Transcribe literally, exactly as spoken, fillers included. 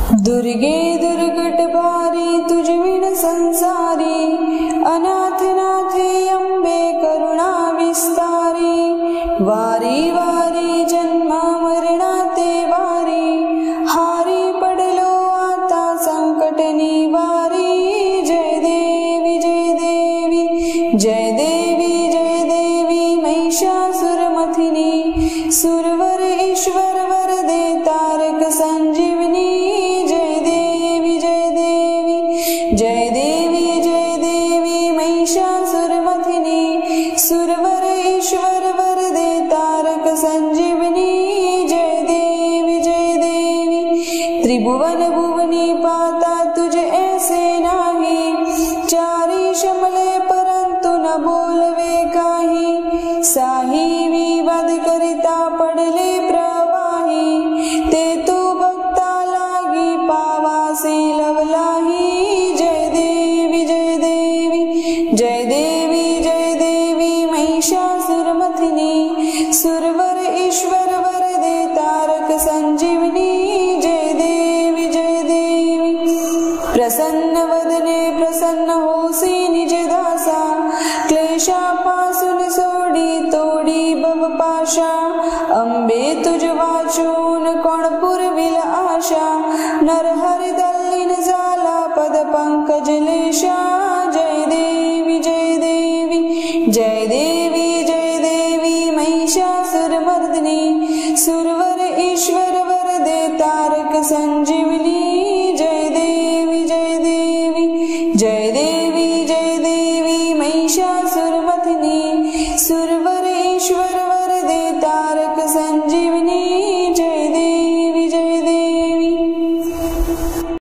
दुर्गे दुर्गट भारी तुझ विण संसारी, अनाथ नाथे अंबे करुणा विस्तारी, वारी वारी जन्मा मरणाते वारी, हारी पडलो आता संकट निवारी। जय देवी जय देवी जय देवी जय देवी महिषासुरमथिनी, सुरवर ईश्वर वरदे तारक संजीवनी। जय देवी जय देवी जय देवी जय देवी महिषासुरमथिनी, सुरवर ईश्वर वरदे तारक संजीवनी। जय देवी जय देवी त्रिभुवन भुवनी पाता तुझ ऐसे नाही, चारी शमले परंतु न बोलवे काही, साही विवाद करिता पडले प्रवाही, ते तू भक्ता लागी पावासे लवलाही। जय देवी जय देवी जय देवी जय देवी महिषासुरमथिनी, सुरवर ईश्वर वरदे तारक संजीवनी। जय देवी जय देवी प्रसन्न वदने प्रसन्न होसी निज दासा, क्लेशापासून सोडी तोडी भवपाशा, अंबे तुझ वाचून कोण पुरविल आशा, नरहरि तल्लीन झाला पद पंकज लेशा। जय देवी जय देवी जय देवी जय देवी महिषासुरमर्दिनी, सुरवर ईश्वर वरदे तारक संजीवनी।